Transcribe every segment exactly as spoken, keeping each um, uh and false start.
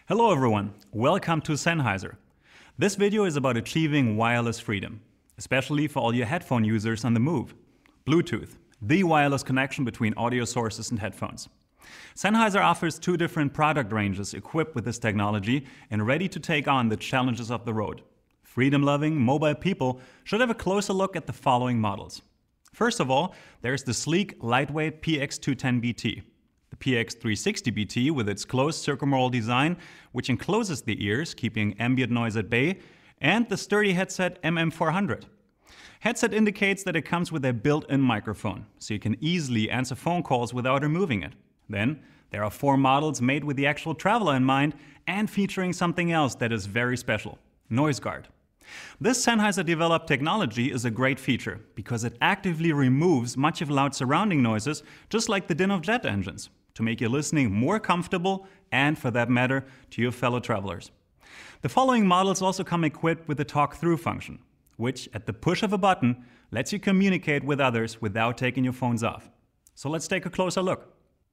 Hello everyone, welcome to Sennheiser. This video is about achieving wireless freedom, especially for all your headphone users on the move. Bluetooth, the wireless connection between audio sources and headphones. Sennheiser offers two different product ranges equipped with this technology and ready to take on the challenges of the road. Freedom-loving, mobile people should have a closer look at the following models. First of all, there's the sleek, lightweight P X two ten B T. The P X three sixty B T with its closed circumaural design, which encloses the ears, keeping ambient noise at bay, and the sturdy headset M M four hundred. Headset indicates that it comes with a built-in microphone, so you can easily answer phone calls without removing it. Then, there are four models made with the actual traveler in mind and featuring something else that is very special: NoiseGard. This Sennheiser-developed technology is a great feature because it actively removes much of loud surrounding noises, just like the din of jet engines, to make your listening more comfortable and, for that matter, to your fellow travelers. The following models also come equipped with the talk-through function, which, at the push of a button, lets you communicate with others without taking your phones off. So let's take a closer look.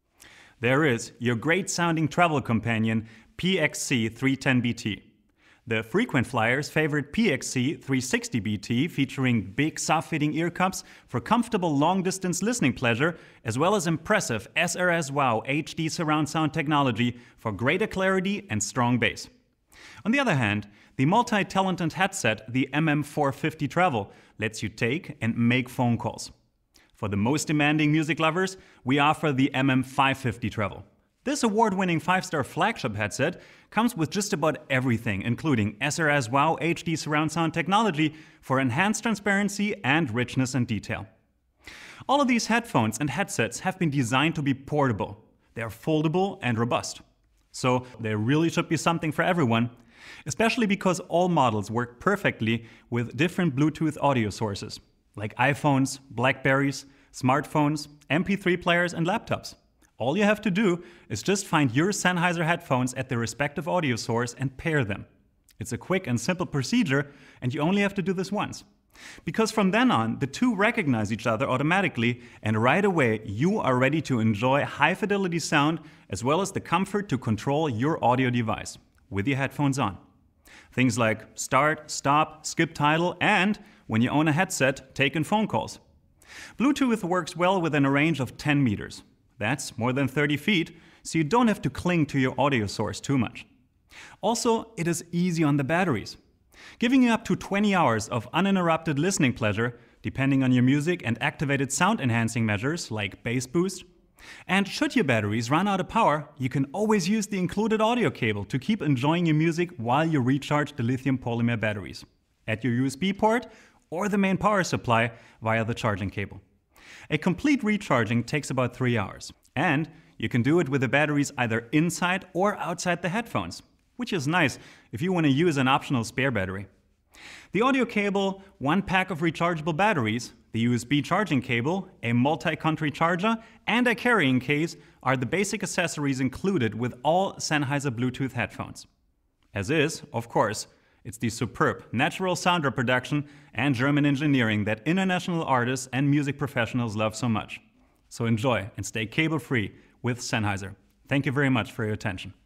There is your great-sounding travel companion P X C three ten B T. The frequent flyers' favorite P X C three sixty B T, featuring big soft-fitting ear cups for comfortable long-distance listening pleasure, as well as impressive S R S WOW H D surround sound technology for greater clarity and strong bass. On the other hand, the multi-talented headset, the M M four fifty Travel, lets you take and make phone calls. For the most demanding music lovers, we offer the M M five fifty Travel. This award-winning five-star flagship headset comes with just about everything, including S R S WOW H D surround sound technology for enhanced transparency and richness and detail. All of these headphones and headsets have been designed to be portable. They are foldable and robust. So there really should be something for everyone, especially because all models work perfectly with different Bluetooth audio sources, like iPhones, Blackberries, smartphones, M P three players, and laptops. All you have to do is just find your Sennheiser headphones at their respective audio source and pair them. It's a quick and simple procedure, and you only have to do this once. Because from then on, the two recognize each other automatically, and right away you are ready to enjoy high-fidelity sound as well as the comfort to control your audio device with your headphones on. Things like start, stop, skip title, and, when you own a headset, take in phone calls. Bluetooth works well within a range of ten meters. That's more than thirty feet, so you don't have to cling to your audio source too much. Also, it is easy on the batteries, giving you up to twenty hours of uninterrupted listening pleasure, depending on your music and activated sound-enhancing measures like bass boost. And should your batteries run out of power, you can always use the included audio cable to keep enjoying your music while you recharge the lithium polymer batteries at your U S B port or the main power supply via the charging cable. A complete recharging takes about three hours, and you can do it with the batteries either inside or outside the headphones, which is nice if you want to use an optional spare battery. The audio cable, one pack of rechargeable batteries, the U S B charging cable, a multi-country charger, and a carrying case are the basic accessories included with all Sennheiser Bluetooth headphones. As is, of course, it's the superb natural sound reproduction and German engineering that international artists and music professionals love so much. So enjoy and stay cable-free with Sennheiser. Thank you very much for your attention.